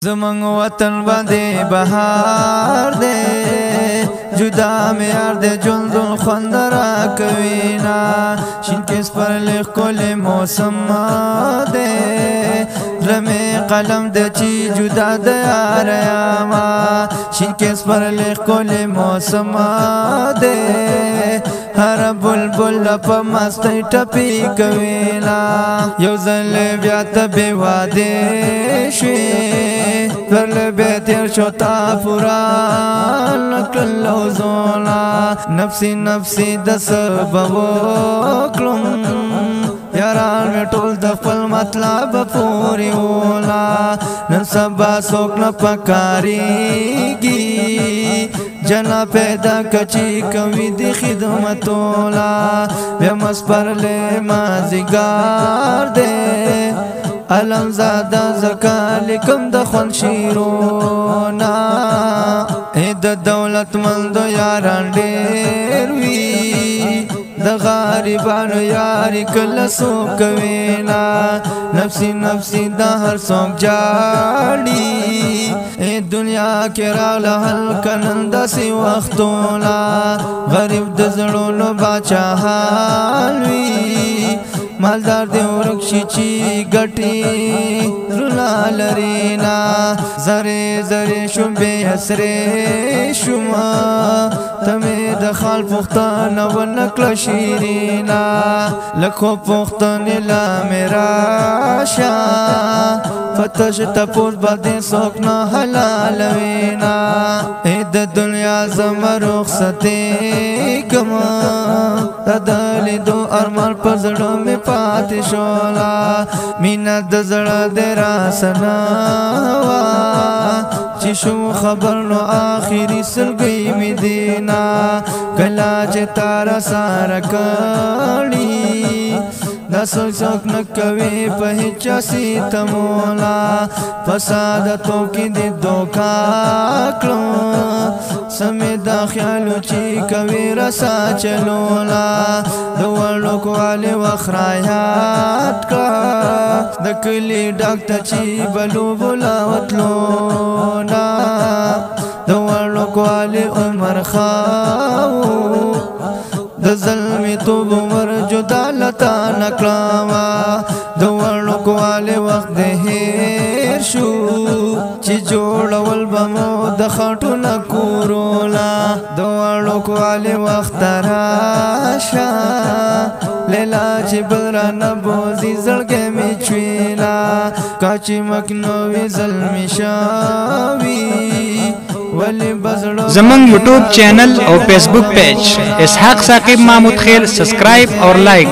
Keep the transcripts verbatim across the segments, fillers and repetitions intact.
زمن وطن باندې بهار دے جدا میار دے جلدن خوندرا کوینا شین کس پر لکھ کل موسم دے رمی قلم دے چی جدا دیار یاما شین کس پر لکھ کل موسم دے ہر بلبل پا مستی ٹپی کوینا یو زل بیات بی وادے شوی ترل بیتیر شوتا پورا نکل لوزونا نفسی نفسی دس ببو کلم یاران میں ٹول دفل مطلب پوری اولا نن سبا سوک نپکاری گی جنا پیدا کچی کوي دی خدمتولا بیمس پر لے مازگار دے علم زادا زکا لکم دخون شیرونا اید دولت مندو یاران دیر وی د غریبانو یاری کل سو کوینا نفسی نفسی دا ہر سوک جاڑی اے دنیا کے راول حل کنند سی وقتولا غریب دزڑونو باچا حالوی مالدار دے ورکشی چی گٹی رلا لرینا زرے زرے شم بے حسرے شما تمہیں دخال پختان و نکل شیرینا لکھو پختان لا میرا شا فتش تپوز بادیں سوکنا حلال وینا اید دنیا زم رخصتے کما تدالی دو ارمان پر زڑوں میں پاتی شولا مینا دزڑا دیرا سناوا چشو خبر نو آخری سلگئی می دینا کلا چه تارا سارا کڑی دا سوک سوک نکوی پہچا سی تمولا فسادتوں کی دی دوکا کلو سمی دا خیالو چی کوی رسا چلولا دوالو کوالی وخرایات کا دکلی ڈاکتا چی بلو بلاوتلونا دوالو کوالی عمر خواو د ظلمی توب عمر جدا لتا نکلاما دوارنو کوالی وقت دہیر شو چی جوڑا والبمو دخاٹو نکورولا دوارنو کوالی وقت راشا لیلا چی برا نبوزی زلگے می چویلا کاچی مکنوی ظلمی شاوی زمن یوٹیوب چینل اور فیس بک پیج اسحاق ثاقب محمود خیل سبسکرائب اور لائک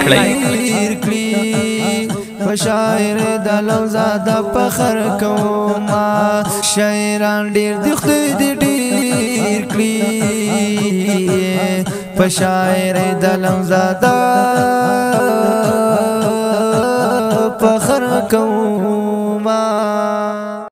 کړئ شاعر دلو زادا پخر کوما شاعران ډیر دخت دی ډیر کړي پشاعر دلو زادا پخر